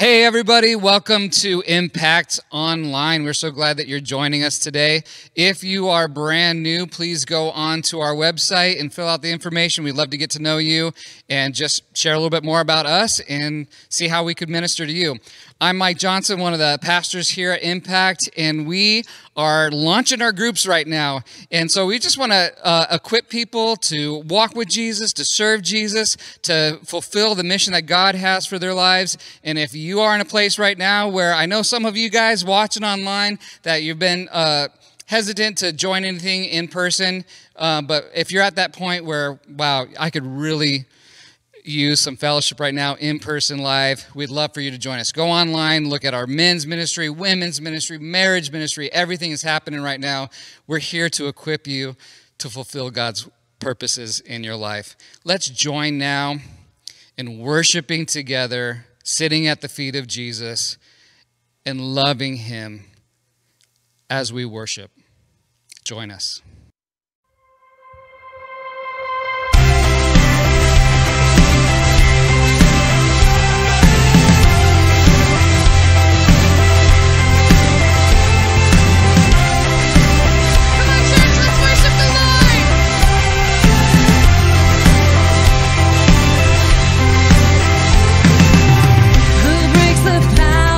Hey everybody, welcome to Impact Online. We're so glad that you're joining us today. If you are brand new, please go on to our website and fill out the information. We'd love to get to know you and just share a little bit more about us and see how we could minister to you. I'm Mike Johnson, one of the pastors here at Impact, and we are launching our groups right now. And so we just want to equip people to walk with Jesus, to serve Jesus, to fulfill the mission that God has for their lives. And if you are in a place right now where I know some of you guys watching online that you've been hesitant to join anything in person, but if you're at that point where, wow, I could really use some fellowship right now in person live, we'd love for you to join us. Go online, look at our men's ministry, women's ministry, marriage ministry. Everything is happening right now. We're here to equip you to fulfill God's purposes in your life. Let's join now in worshiping together, sitting at the feet of Jesus and loving him as we worship. Join us.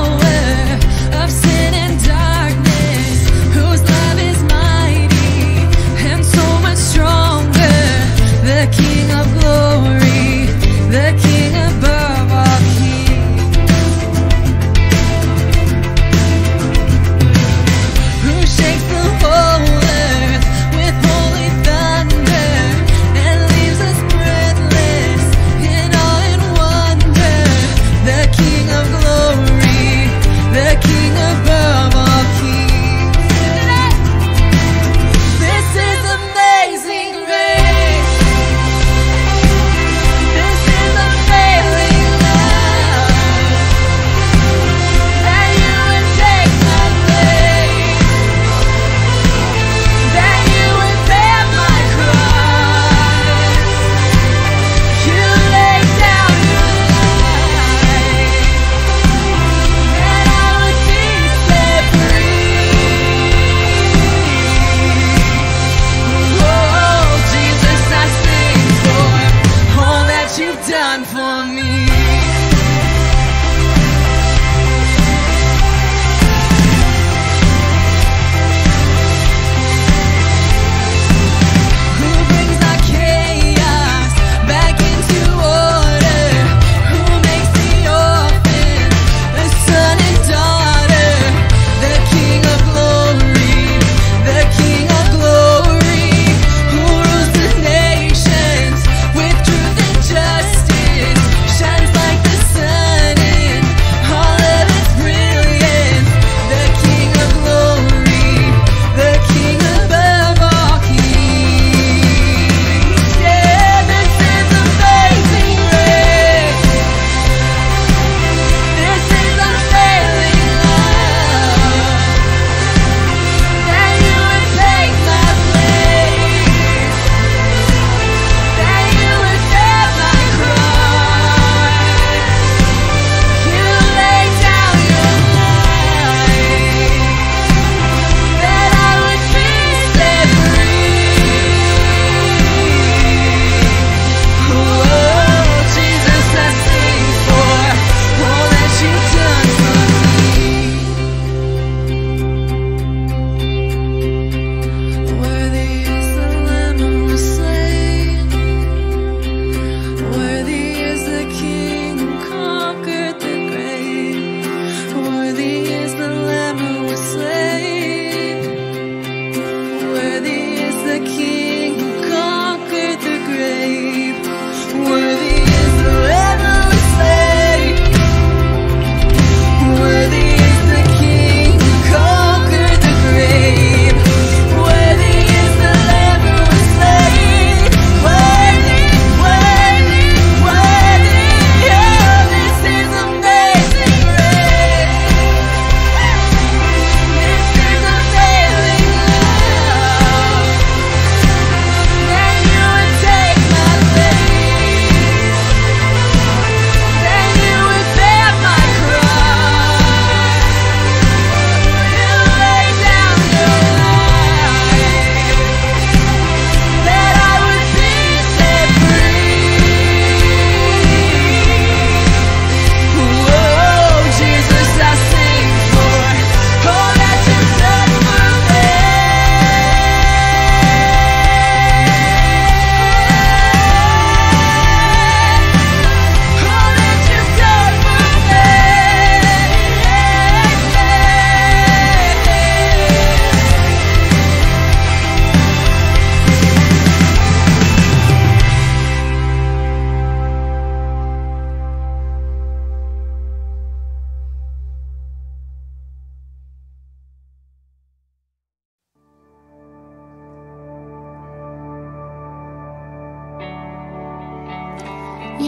Of sin and darkness, whose love is mighty.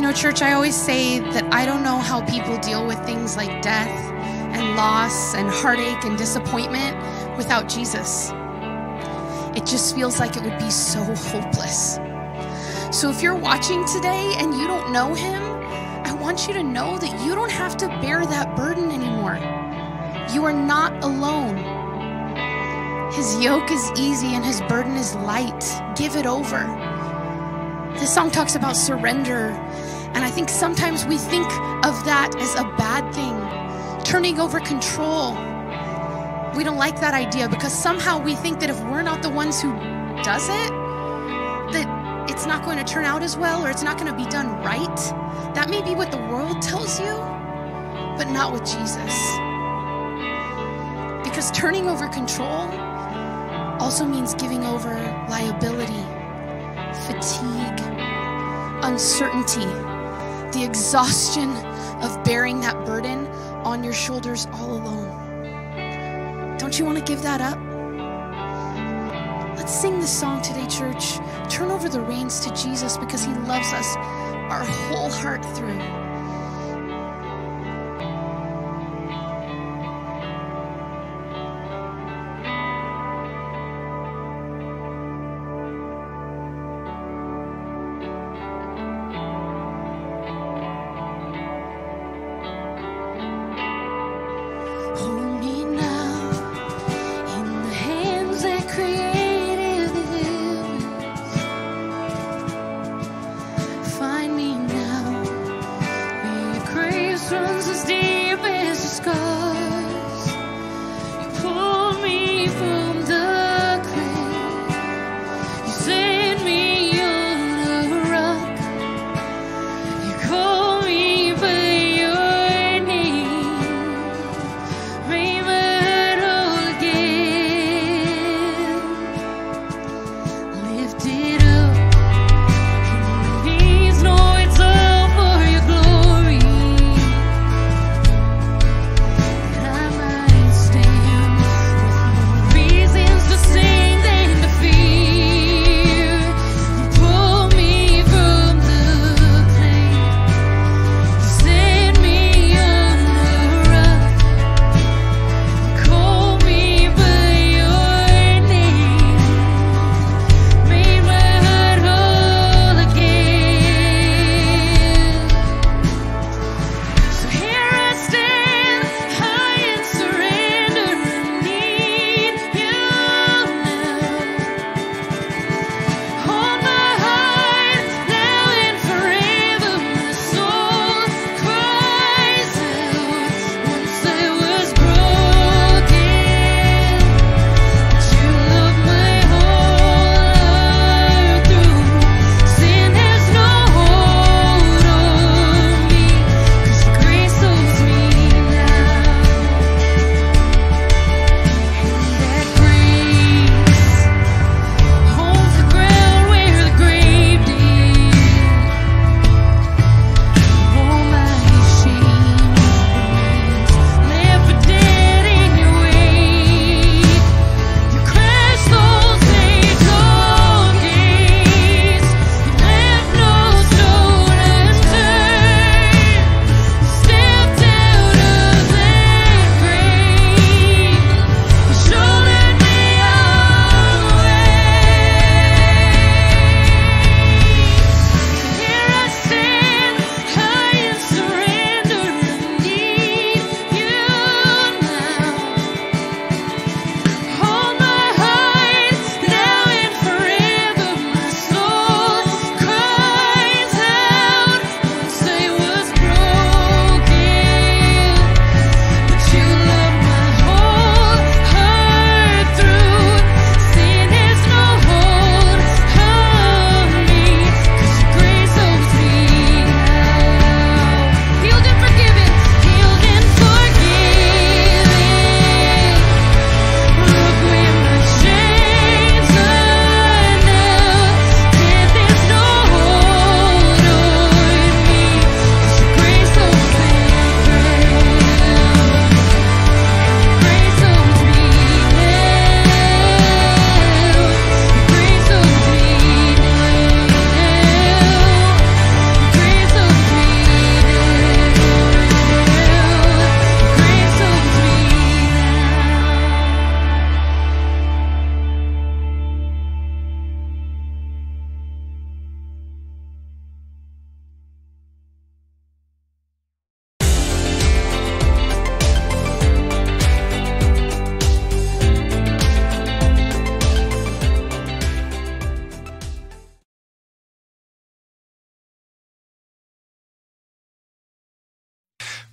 Church, I always say that I don't know how people deal with things like death and loss and heartache and disappointment without Jesus. It just feels like it would be so hopeless. So if you're watching today and you don't know him, I want you to know that you don't have to bear that burden anymore. You are not alone. His yoke is easy and his burden is light. Give it over. This song talks about surrender. And I think sometimes we think of that as a bad thing, turning over control. We don't like that idea because somehow we think that if we're not the ones who does it, that it's not going to turn out as well or it's not going to be done right. That may be what the world tells you, but not with Jesus. Because turning over control also means giving over liability, fatigue, uncertainty, the exhaustion of bearing that burden on your shoulders all alone. Don't you want to give that up? Let's sing this song today, church. Turn over the reins to Jesus because he loves us our whole heart through.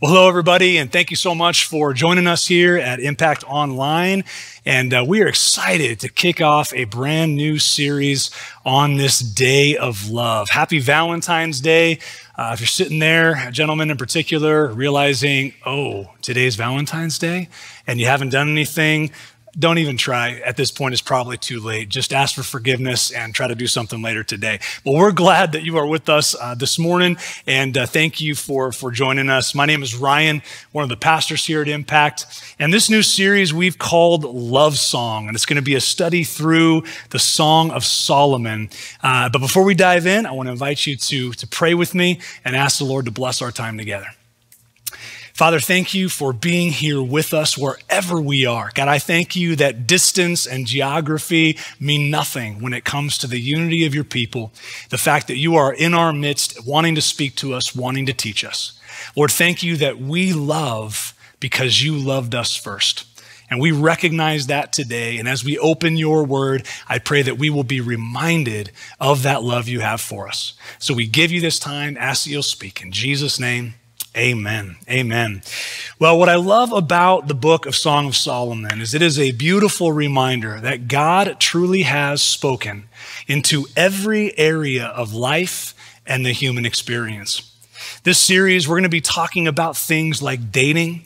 Well, hello, everybody, and thank you so much for joining us here at Impact Online. And we are excited to kick off a brand new series on this day of love. Happy Valentine's Day. If you're sitting there, gentlemen in particular, realizing, oh, today's Valentine's Day, and you haven't done anything, don't even try. At this point, it's probably too late. Just ask for forgiveness and try to do something later today. Well, we're glad that you are with us this morning, and thank you for joining us. My name is Ryan, one of the pastors here at Impact, and this new series we've called Love Song, and it's going to be a study through the Song of Solomon. But before we dive in, I want to invite you to pray with me and ask the Lord to bless our time together. Father, thank you for being here with us wherever we are. God, I thank you that distance and geography mean nothing when it comes to the unity of your people, the fact that you are in our midst, wanting to speak to us, wanting to teach us. Lord, thank you that we love because you loved us first. And we recognize that today. And as we open your word, I pray that we will be reminded of that love you have for us. So we give you this time, ask that you'll speak. In Jesus' name, amen. Amen. Well, what I love about the book of Song of Solomon is it is a beautiful reminder that God truly has spoken into every area of life and the human experience. This series, we're going to be talking about things like dating,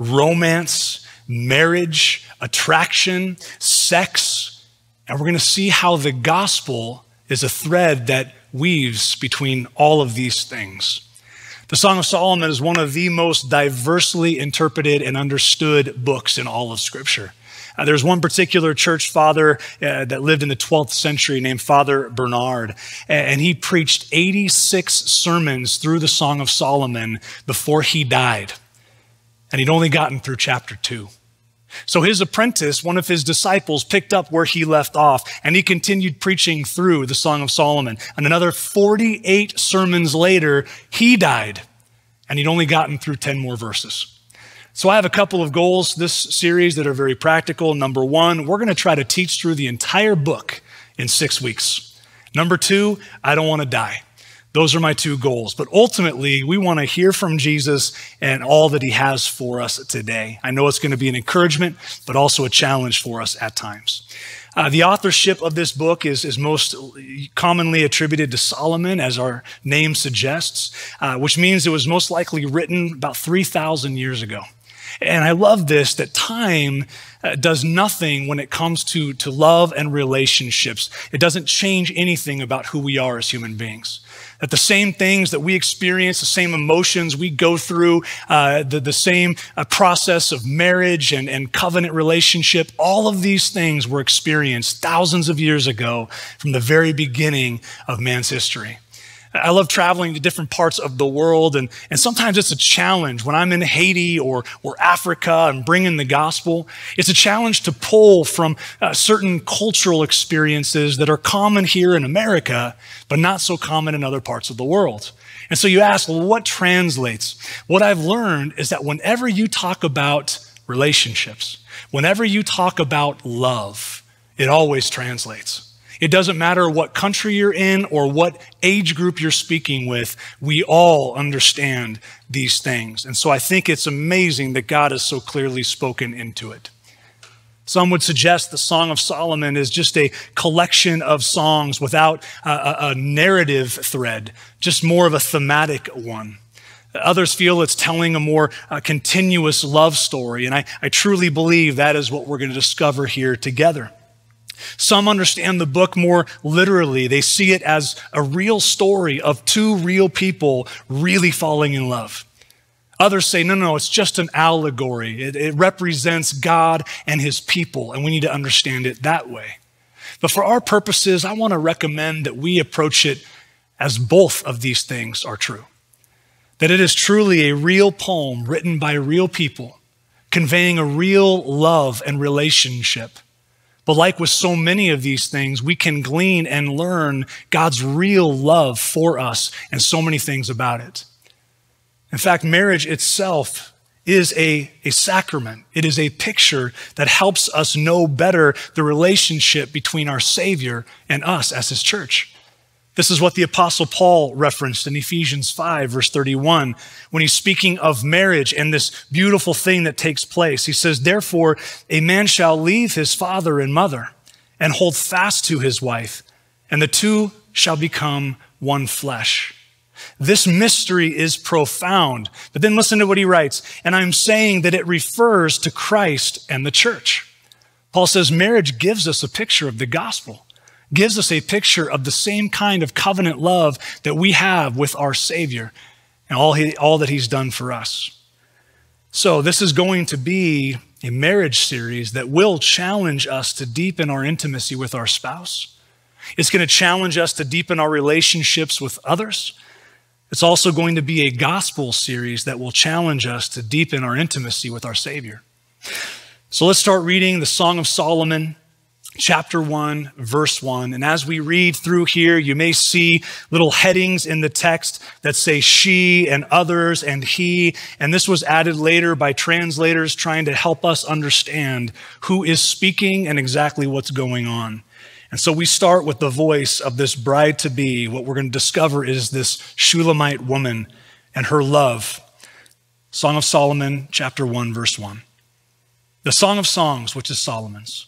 romance, marriage, attraction, sex, and we're going to see how the gospel is a thread that weaves between all of these things. The Song of Solomon is one of the most diversely interpreted and understood books in all of Scripture. There's one particular church father that lived in the 12th century named Father Bernard, and he preached 86 sermons through the Song of Solomon before he died, and he'd only gotten through chapter 2. So his apprentice, one of his disciples, picked up where he left off, and he continued preaching through the Song of Solomon. And another 48 sermons later, he died, and he'd only gotten through 10 more verses. So I have a couple of goals this series that are very practical. Number one, we're going to try to teach through the entire book in 6 weeks. Number two, I don't want to die. Those are my two goals. But ultimately, we want to hear from Jesus and all that he has for us today. I know it's going to be an encouragement, but also a challenge for us at times. The authorship of this book is most commonly attributed to Solomon, as our name suggests, which means it was most likely written about 3,000 years ago. And I love this, that time does nothing when it comes to love and relationships. It doesn't change anything about who we are as human beings. That the same things that we experience, the same emotions we go through, the same process of marriage and covenant relationship, all of these things were experienced thousands of years ago from the very beginning of man's history. I love traveling to different parts of the world, and sometimes it's a challenge. When I'm in Haiti or Africa and bringing the gospel, it's a challenge to pull from certain cultural experiences that are common here in America, but not so common in other parts of the world. And so you ask, well, what translates? What I've learned is that whenever you talk about relationships, whenever you talk about love, it always translates. It doesn't matter what country you're in or what age group you're speaking with, we all understand these things. And so I think it's amazing that God has so clearly spoken into it. Some would suggest the Song of Solomon is just a collection of songs without a narrative thread, just more of a thematic one. Others feel it's telling a more continuous love story, and I truly believe that is what we're going to discover here together. Some understand the book more literally. They see it as a real story of two real people really falling in love. Others say, no, it's just an allegory. It represents God and his people, and we need to understand it that way. But for our purposes, I want to recommend that we approach it as both of these things are true. That it is truly a real poem written by real people, conveying a real love and relationship. But like with so many of these things, we can glean and learn God's real love for us and so many things about it. In fact, marriage itself is a sacrament. It is a picture that helps us know better the relationship between our Savior and us as his church. This is what the Apostle Paul referenced in Ephesians 5, verse 31, when he's speaking of marriage and this beautiful thing that takes place. He says, therefore, a man shall leave his father and mother and hold fast to his wife, and the two shall become one flesh. This mystery is profound. But then listen to what he writes. And I'm saying that it refers to Christ and the church. Paul says marriage gives us a picture of the gospel, gives us a picture of the same kind of covenant love that we have with our Savior and all that he's done for us. So this is going to be a marriage series that will challenge us to deepen our intimacy with our spouse. It's going to challenge us to deepen our relationships with others. It's also going to be a gospel series that will challenge us to deepen our intimacy with our Savior. So let's start reading the Song of Solomon, chapter 1, verse 1. And as we read through here, you may see little headings in the text that say she and others and he. And this was added later by translators trying to help us understand who is speaking and exactly what's going on. And so we start with the voice of this bride-to-be. What we're going to discover is this Shulamite woman and her love. Song of Solomon, chapter 1, verse 1. The Song of Songs, which is Solomon's.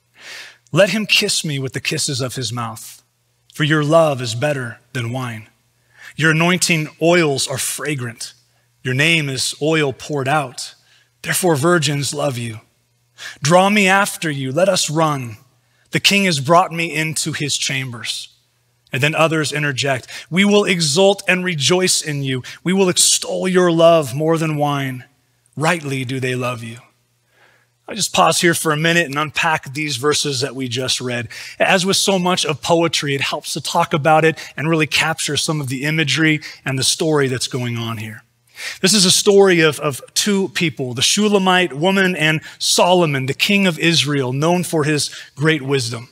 Let him kiss me with the kisses of his mouth, for your love is better than wine. Your anointing oils are fragrant. Your name is oil poured out. Therefore virgins love you. Draw me after you. Let us run. The king has brought me into his chambers. And then others interject. We will exult and rejoice in you. We will extol your love more than wine. Rightly do they love you. I'll just pause here for a minute and unpack these verses that we just read. As with so much of poetry, it helps to talk about it and really capture some of the imagery and the story that's going on here. This is a story of two people, the Shulamite woman and Solomon, the king of Israel, known for his great wisdom.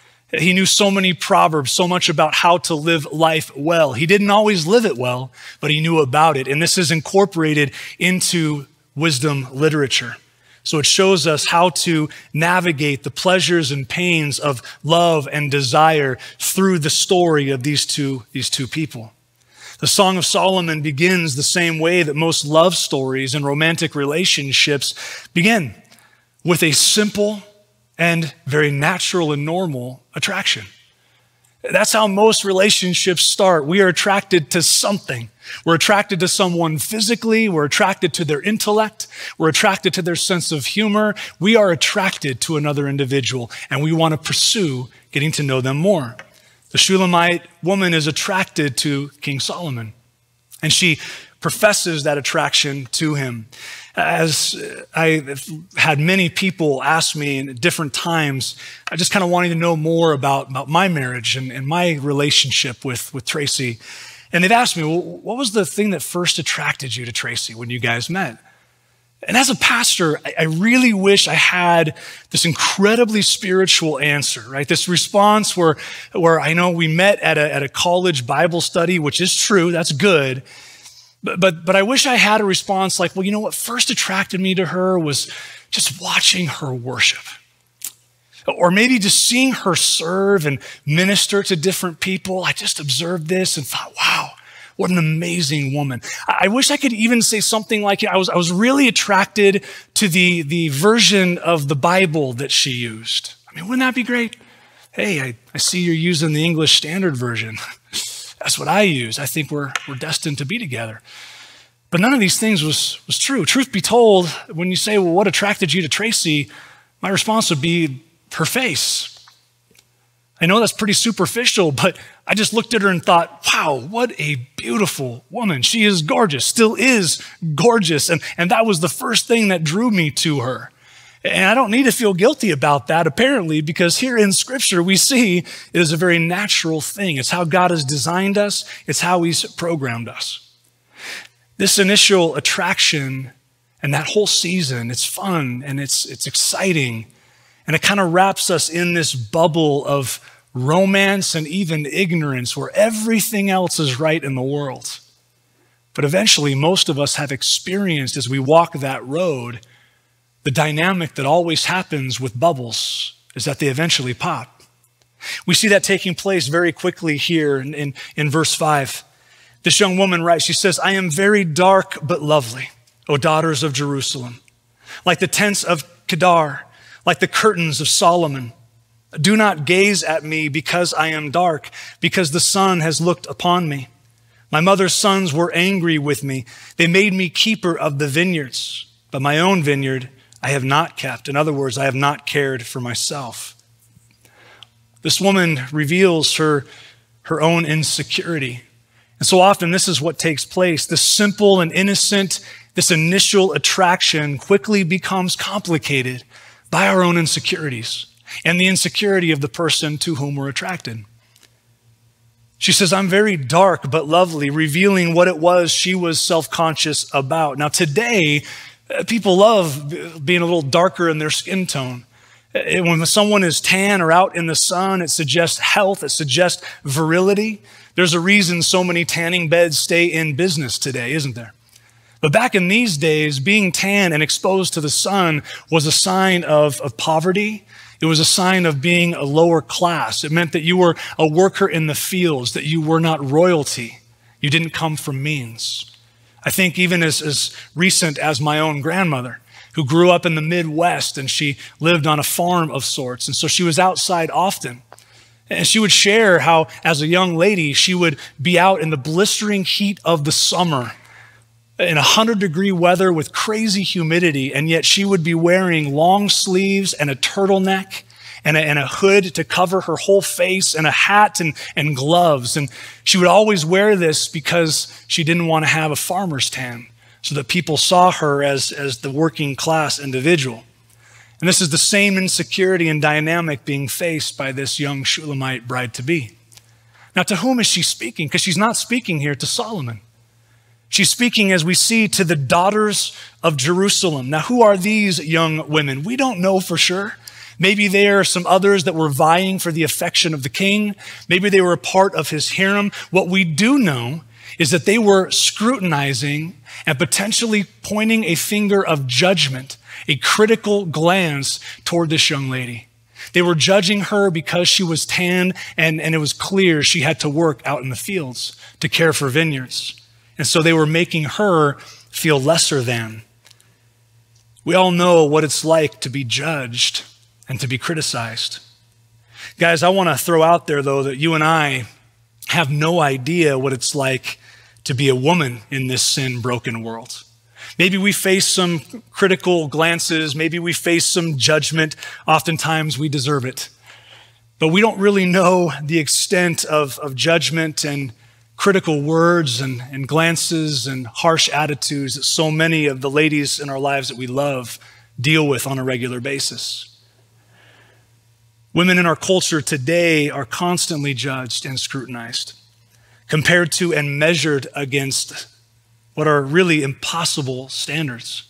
He knew so many proverbs, so much about how to live life well. He didn't always live it well, but he knew about it. And this is incorporated into wisdom literature. So it shows us how to navigate the pleasures and pains of love and desire through the story of these two people. The Song of Solomon begins the same way that most love stories and romantic relationships begin, with a simple and very natural and normal attraction. That's how most relationships start. We are attracted to something. We're attracted to someone physically. We're attracted to their intellect. We're attracted to their sense of humor. We are attracted to another individual, and we want to pursue getting to know them more. The Shulamite woman is attracted to King Solomon, and she professes that attraction to him. As I've had many people ask me in different times, I just kind of wanting to know more about my marriage and my relationship with Tracy. And they've asked me, well, what was the thing that first attracted you to Tracy when you guys met? And as a pastor, I really wish I had this incredibly spiritual answer, right? This response where I know we met at a college Bible study, which is true, that's good. But I wish I had a response like, well, you know what first attracted me to her was just watching her worship. Or maybe just seeing her serve and minister to different people. I just observed this and thought, wow, what an amazing woman. I wish I could even say something like, I was really attracted to the version of the Bible that she used. I mean, wouldn't that be great? Hey, I see you're using the English Standard Version. That's what I use. I think we're destined to be together. But none of these things was true. Truth be told, when you say, well, what attracted you to Tracy? My response would be her face. I know that's pretty superficial, but I just looked at her and thought, wow, what a beautiful woman. She is gorgeous, still is gorgeous. And that was the first thing that drew me to her. And I don't need to feel guilty about that, apparently, because here in Scripture, we see it is a very natural thing. It's how God has designed us. It's how he's programmed us. This initial attraction and that whole season, it's fun and it's exciting. And it kind of wraps us in this bubble of romance and even ignorance where everything else is right in the world. But eventually, most of us have experienced as we walk that road, the dynamic that always happens with bubbles is that they eventually pop. We see that taking place very quickly here in verse 5. This young woman writes, she says, I am very dark but lovely, O daughters of Jerusalem, like the tents of Kedar, like the curtains of Solomon. Do not gaze at me because I am dark, because the sun has looked upon me. My mother's sons were angry with me. They made me keeper of the vineyards, but my own vineyard I have not kept. In other words, I have not cared for myself. This woman reveals her own insecurity. And so often this is what takes place. This simple and innocent, this initial attraction quickly becomes complicated by our own insecurities and the insecurity of the person to whom we're attracted. She says, I'm very dark but lovely, revealing what it was she was self-conscious about. Now today, people love being a little darker in their skin tone. When someone is tan or out in the sun, it suggests health, it suggests virility. There's a reason so many tanning beds stay in business today, isn't there? But back in these days, being tan and exposed to the sun was a sign of poverty. It was a sign of being a lower class. It meant that you were a worker in the fields, that you were not royalty. You didn't come from means. I think even as recent as my own grandmother, who grew up in the Midwest, and she lived on a farm of sorts. And so she was outside often. And she would share how, as a young lady, she would be out in the blistering heat of the summer in 100-degree weather with crazy humidity, and yet she would be wearing long sleeves and a turtleneck and a hood to cover her whole face and a hat and gloves. And she would always wear this because she didn't want to have a farmer's tan, so that people saw her as the working class individual. And this is the same insecurity and dynamic being faced by this young Shulamite bride-to-be. Now, to whom is she speaking? Because she's not speaking here to Solomon. She's speaking, as we see, to the daughters of Jerusalem. Now, who are these young women? We don't know for sure. Maybe there are some others that were vying for the affection of the king. Maybe they were a part of his harem. What we do know is that they were scrutinizing and potentially pointing a finger of judgment, a critical glance toward this young lady. They were judging her because she was tanned, and it was clear she had to work out in the fields to care for vineyards. And so they were making her feel lesser than. We all know what it's like to be judged and to be criticized. Guys, I want to throw out there, though, that you and I have no idea what it's like to be a woman in this sin-broken world. Maybe we face some critical glances. Maybe we face some judgment. Oftentimes we deserve it. But we don't really know the extent of judgment and critical words and glances and harsh attitudes that so many of the ladies in our lives that we love deal with on a regular basis. Women in our culture today are constantly judged and scrutinized, compared to and measured against what are really impossible standards.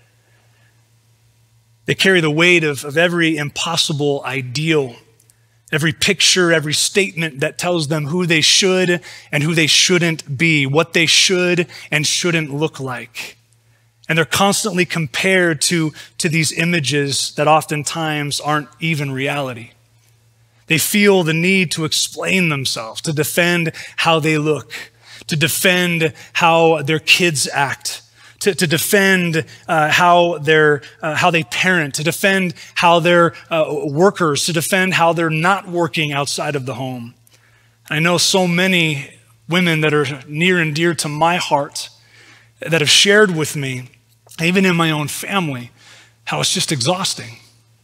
They carry the weight of every impossible ideal, every picture, every statement that tells them who they should and who they shouldn't be, what they should and shouldn't look like. And they're constantly compared to these images that oftentimes aren't even reality. They feel the need to explain themselves, to defend how they look, to defend how their kids act, to defend how they parent, to defend how they're workers, to defend how they're not working outside of the home. I know so many women that are near and dear to my heart that have shared with me, even in my own family, how it's just exhausting.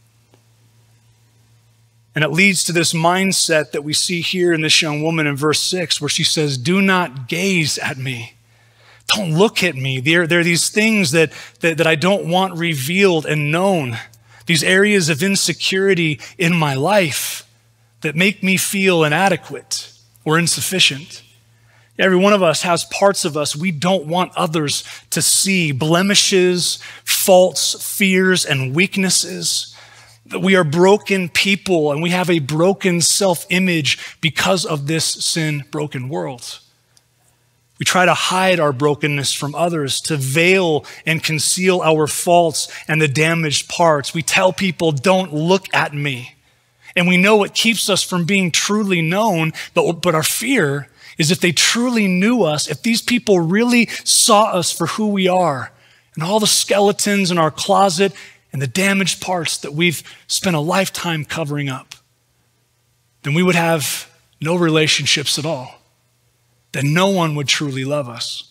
And it leads to this mindset that we see here in this young woman in verse 6, where she says, do not gaze at me. Don't look at me. There are these things that I don't want revealed and known, these areas of insecurity in my life that make me feel inadequate or insufficient. Every one of us has parts of us we don't want others to see, blemishes, faults, fears, and weaknesses. That we are broken people and we have a broken self-image because of this sin-broken world. We try to hide our brokenness from others, to veil and conceal our faults and the damaged parts. We tell people, don't look at me. And we know it keeps us from being truly known, but our fear is if they truly knew us, if these people really saw us for who we are, and all the skeletons in our closet and the damaged parts that we've spent a lifetime covering up, then we would have no relationships at all. Then no one would truly love us.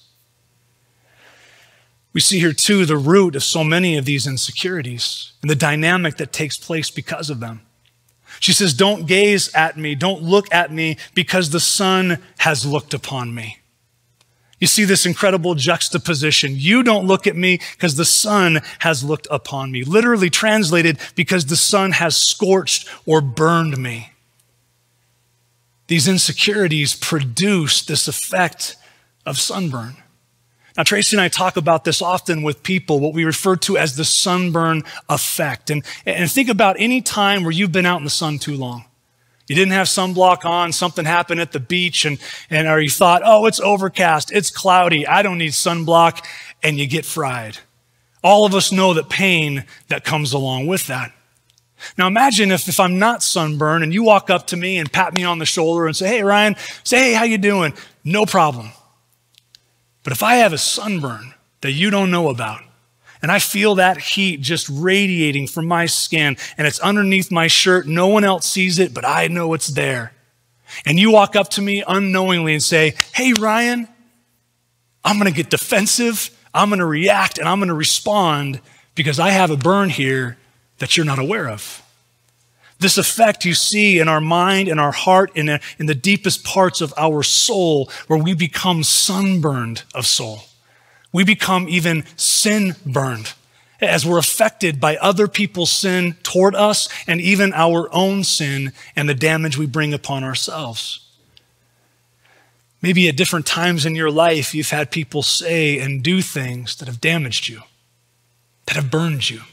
We see here too the root of so many of these insecurities and the dynamic that takes place because of them. She says, don't gaze at me, don't look at me because the sun has looked upon me. You see this incredible juxtaposition. You don't look at me because the sun has looked upon me. Literally translated, because the sun has scorched or burned me. These insecurities produce this effect of sunburn. Now, Tracy and I talk about this often with people, what we refer to as the sunburn effect. And think about any time where you've been out in the sun too long. You didn't have sunblock on, something happened at the beach, or you thought, oh, it's overcast, it's cloudy, I don't need sunblock, and you get fried. All of us know the pain that comes along with that. Now imagine if I'm not sunburned and you walk up to me and pat me on the shoulder and say, hey, Ryan, hey, how you doing? No problem. But if I have a sunburn that you don't know about, and I feel that heat just radiating from my skin, and it's underneath my shirt, no one else sees it, but I know it's there. And you walk up to me unknowingly and say, hey, Ryan, I'm going to get defensive, I'm going to react, and I'm going to respond because I have a burn here that you're not aware of. This effect you see in our mind, in our heart, in the deepest parts of our soul, where we become sunburned of soul. We become even sin burned as we're affected by other people's sin toward us and even our own sin and the damage we bring upon ourselves. Maybe at different times in your life, you've had people say and do things that have damaged you, that have burned you.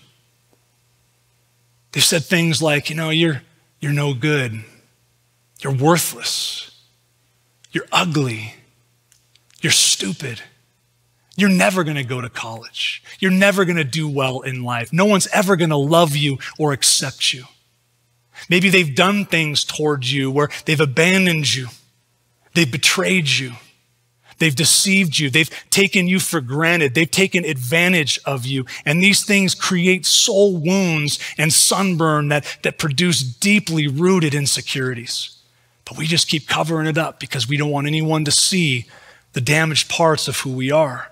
They've said things like, you're no good. You're worthless. You're ugly. You're stupid. You're never going to go to college. You're never going to do well in life. No one's ever going to love you or accept you. Maybe they've done things towards you where they've abandoned you. They've betrayed you. They've deceived you. They've taken you for granted. They've taken advantage of you. And these things create soul wounds and sunburn that produce deeply rooted insecurities. But we just keep covering it up because we don't want anyone to see the damaged parts of who we are.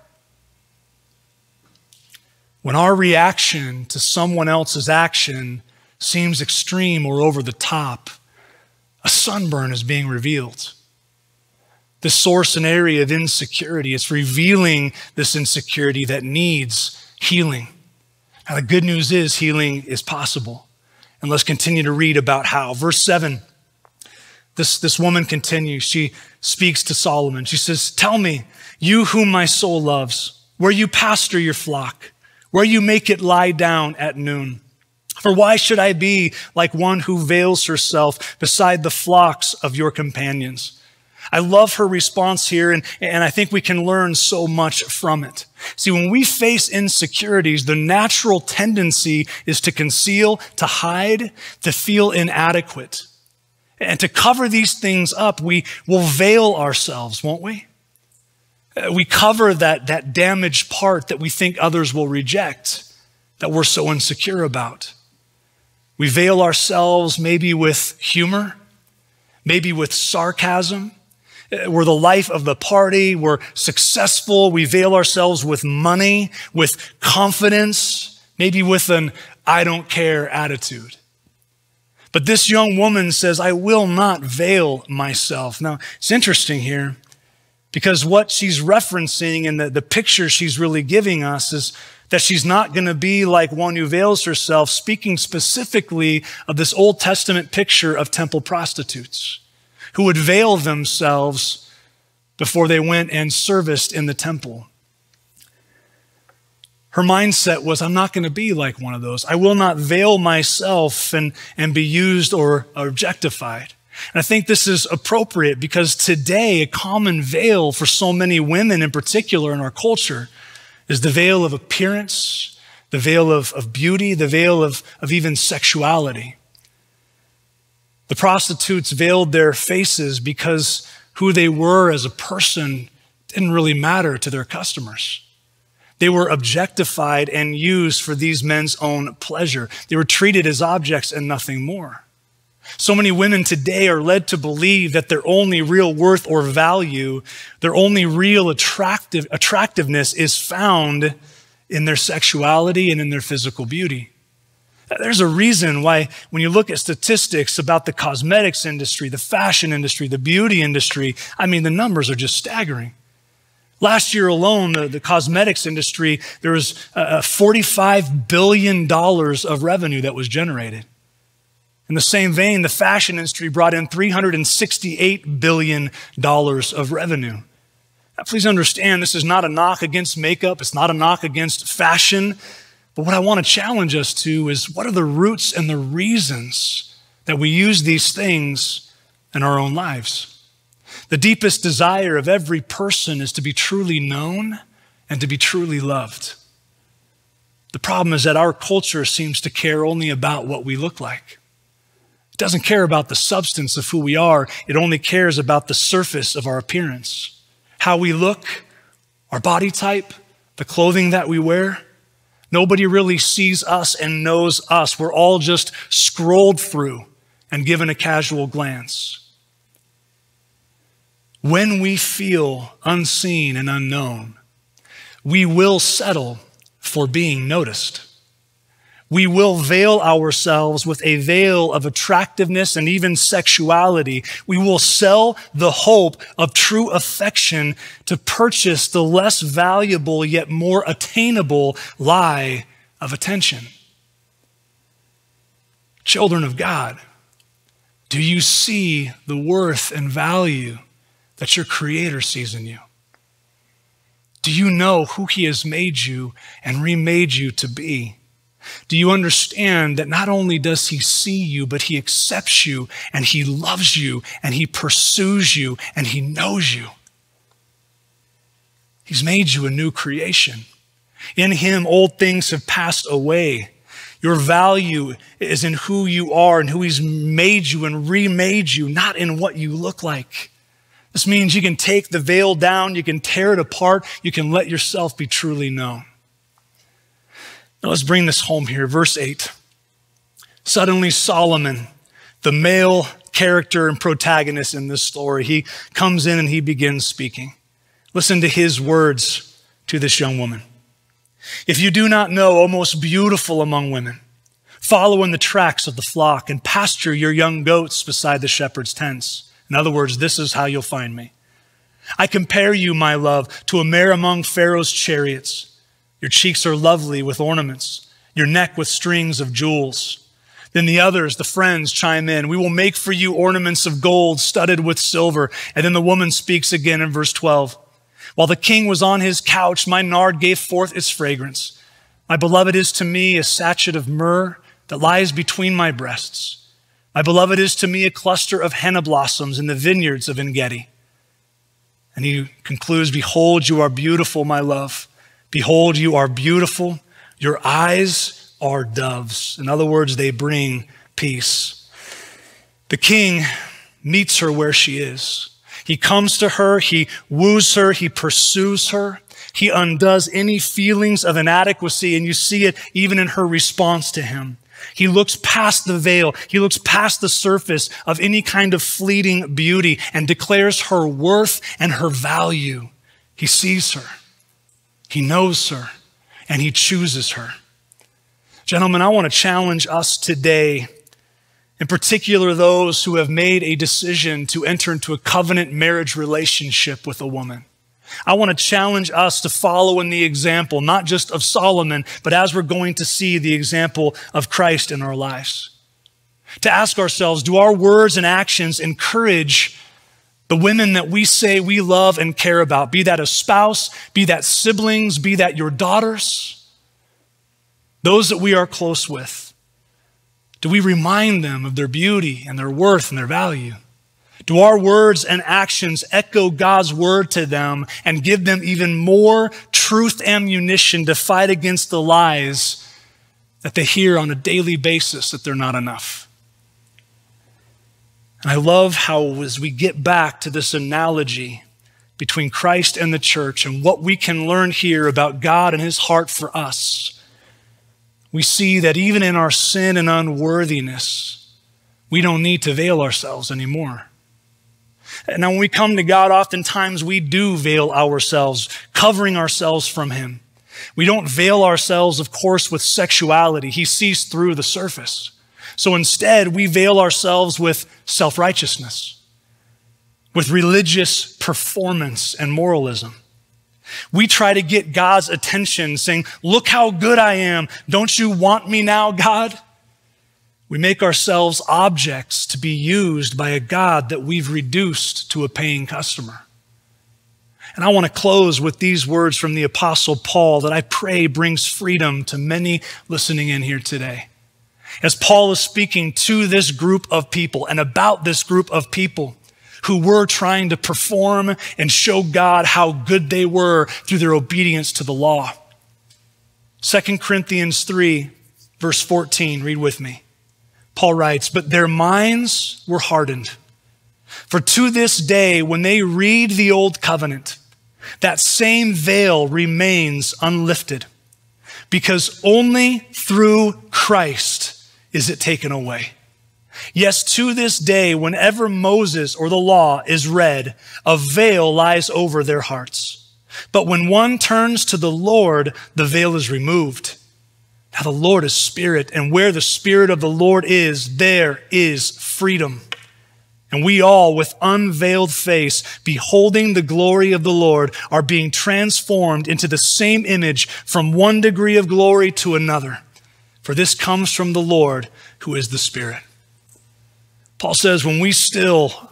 When our reaction to someone else's action seems extreme or over the top, a sunburn is being revealed. The source and area of insecurity is revealing this insecurity that needs healing. Now, the good news is healing is possible. And let's continue to read about how. Verse 7, this woman continues. She speaks to Solomon. She says, tell me, you whom my soul loves, where you pasture your flock, where you make it lie down at noon. For why should I be like one who veils herself beside the flocks of your companions? I love her response here, and I think we can learn so much from it. See, when we face insecurities, the natural tendency is to conceal, to hide, to feel inadequate. And to cover these things up, we will veil ourselves, won't we? We cover that damaged part that we think others will reject, that we're so insecure about. We veil ourselves maybe with humor, maybe with sarcasm. We're the life of the party. We're successful. We veil ourselves with money, with confidence, maybe with an I don't care attitude. But this young woman says, I will not veil myself. Now, it's interesting here because what she's referencing and the picture she's really giving us is that she's not going to be like one who veils herself, speaking specifically of this Old Testament picture of temple prostitutes who would veil themselves before they went and serviced in the temple. Her mindset was, I'm not going to be like one of those. I will not veil myself and be used or objectified. And I think this is appropriate because today a common veil for so many women in particular in our culture is the veil of appearance, the veil of beauty, the veil of even sexuality. The prostitutes veiled their faces because who they were as a person didn't really matter to their customers. They were objectified and used for these men's own pleasure. They were treated as objects and nothing more. So many women today are led to believe that their only real worth or value, their only real attractiveness is found in their sexuality and in their physical beauty. There's a reason why when you look at statistics about the cosmetics industry, the fashion industry, the beauty industry, I mean, the numbers are just staggering. Last year alone, the cosmetics industry, there was $45 billion of revenue that was generated. In the same vein, the fashion industry brought in $368 billion of revenue. Now, please understand, this is not a knock against makeup. It's not a knock against fashion. But what I want to challenge us to is what are the roots and the reasons that we use these things in our own lives? The deepest desire of every person is to be truly known and to be truly loved. The problem is that our culture seems to care only about what we look like. It doesn't care about the substance of who we are. It only cares about the surface of our appearance. How we look, our body type, the clothing that we wear. Nobody really sees us and knows us. We're all just scrolled through and given a casual glance. When we feel unseen and unknown, we will settle for being noticed. We will veil ourselves with a veil of attractiveness and even sexuality. We will sell the hope of true affection to purchase the less valuable yet more attainable lie of attention. Children of God, do you see the worth and value that your Creator sees in you? Do you know who He has made you and remade you to be? Do you understand that not only does He see you, but He accepts you and He loves you and He pursues you and He knows you? He's made you a new creation. In Him, old things have passed away. Your value is in who you are and who He's made you and remade you, not in what you look like. This means you can take the veil down, you can tear it apart, you can let yourself be truly known. Now let's bring this home here. Verse 8. Suddenly Solomon, the male character and protagonist in this story, he comes in and he begins speaking. Listen to his words to this young woman. If you do not know, O most beautiful among women, follow in the tracks of the flock and pasture your young goats beside the shepherd's tents. In other words, this is how you'll find me. I compare you, my love, to a mare among Pharaoh's chariots. Your cheeks are lovely with ornaments, your neck with strings of jewels. Then the others, the friends, chime in. We will make for you ornaments of gold studded with silver. And then the woman speaks again in verse 12. While the king was on his couch, my nard gave forth its fragrance. My beloved is to me a sachet of myrrh that lies between my breasts. My beloved is to me a cluster of henna blossoms in the vineyards of En-gedi. And he concludes, behold, you are beautiful, my love. Behold, you are beautiful. Your eyes are doves. In other words, they bring peace. The king meets her where she is. He comes to her, he woos her, he pursues her. He undoes any feelings of inadequacy, and you see it even in her response to him. He looks past the veil. He looks past the surface of any kind of fleeting beauty and declares her worth and her value. He sees her. He knows her, and he chooses her. Gentlemen, I want to challenge us today, in particular those who have made a decision to enter into a covenant marriage relationship with a woman. I want to challenge us to follow in the example, not just of Solomon, but as we're going to see the example of Christ in our lives. To ask ourselves, do our words and actions encourage the women that we say we love and care about, be that a spouse, be that siblings, be that your daughters, those that we are close with? Do we remind them of their beauty and their worth and their value? Do our words and actions echo God's word to them and give them even more truth ammunition to fight against the lies that they hear on a daily basis that they're not enough? And I love how as we get back to this analogy between Christ and the church and what we can learn here about God and his heart for us, we see that even in our sin and unworthiness, we don't need to veil ourselves anymore. And now when we come to God, oftentimes we do veil ourselves, covering ourselves from him. We don't veil ourselves, of course, with sexuality. He sees through the surface. So instead, we veil ourselves with self-righteousness, with religious performance and moralism. We try to get God's attention saying, look how good I am. Don't you want me now, God? We make ourselves objects to be used by a God that we've reduced to a paying customer. And I want to close with these words from the Apostle Paul that I pray brings freedom to many listening in here today. As Paul is speaking to this group of people and about this group of people who were trying to perform and show God how good they were through their obedience to the law. 2 Corinthians 3, verse 14, read with me. Paul writes, but their minds were hardened. For to this day, when they read the old covenant, that same veil remains unlifted, because only through Christ is it taken away. Yes, to this day, whenever Moses or the law is read, a veil lies over their hearts. But when one turns to the Lord, the veil is removed. Now the Lord is spirit, and where the Spirit of the Lord is, there is freedom. And we all, with unveiled face, beholding the glory of the Lord, are being transformed into the same image from one degree of glory to another. For this comes from the Lord, who is the Spirit. Paul says when we still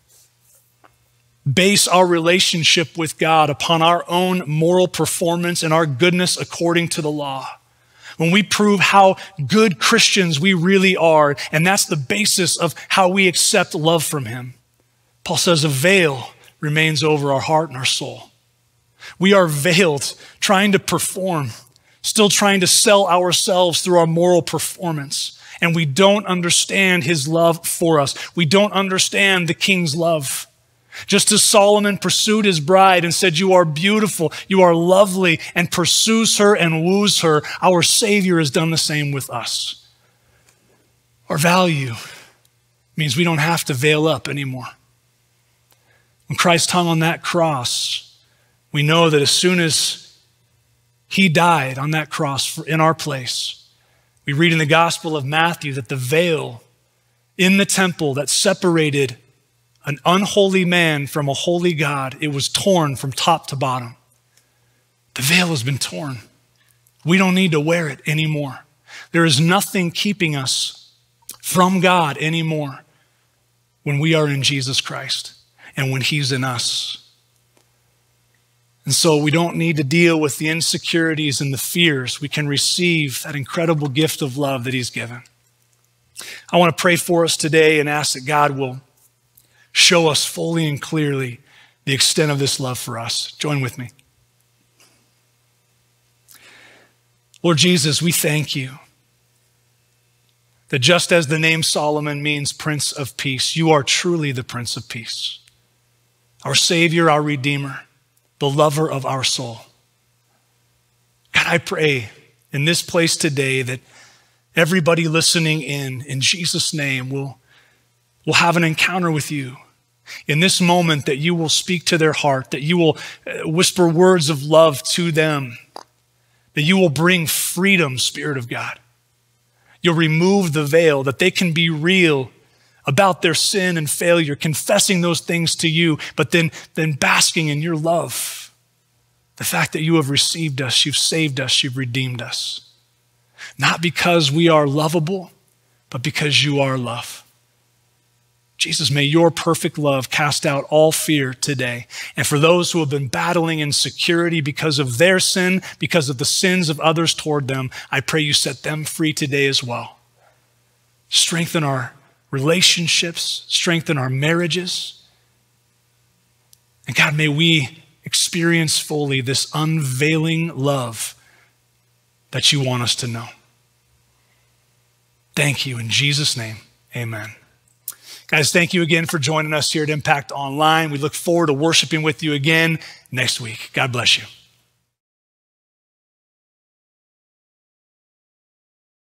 base our relationship with God upon our own moral performance and our goodness according to the law, when we prove how good Christians we really are, and that's the basis of how we accept love from him, Paul says a veil remains over our heart and our soul. We are veiled, trying to perform, still trying to sell ourselves through our moral performance. And we don't understand his love for us. We don't understand the king's love. Just as Solomon pursued his bride and said, you are beautiful, you are lovely, and pursues her and woos her, our Savior has done the same with us. Our value means we don't have to veil up anymore. When Christ hung on that cross, we know that as soon as he died on that cross in our place, we read in the Gospel of Matthew that the veil in the temple that separated an unholy man from a holy God, it was torn from top to bottom. The veil has been torn. We don't need to wear it anymore. There is nothing keeping us from God anymore when we are in Jesus Christ and when he's in us. And so we don't need to deal with the insecurities and the fears. We can receive that incredible gift of love that he's given. I want to pray for us today and ask that God will show us fully and clearly the extent of this love for us. Join with me. Lord Jesus, we thank you that just as the name Solomon means Prince of Peace, you are truly the Prince of Peace, our Savior, our Redeemer, the lover of our soul. God, I pray in this place today that everybody listening in Jesus' name will have an encounter with you. In this moment that you will speak to their heart, that you will whisper words of love to them, that you will bring freedom, Spirit of God. You'll remove the veil, that they can be real about their sin and failure, confessing those things to you, but then basking in your love. The fact that you have received us, you've saved us, you've redeemed us. Not because we are lovable, but because you are love. Jesus, may your perfect love cast out all fear today. And for those who have been battling insecurity because of their sin, because of the sins of others toward them, I pray you set them free today as well. Strengthen our relationships, strengthen our marriages. And God, may we experience fully this unveiling love that you want us to know. Thank you. In Jesus' name, amen. Guys, thank you again for joining us here at Impact Online. We look forward to worshiping with you again next week. God bless you.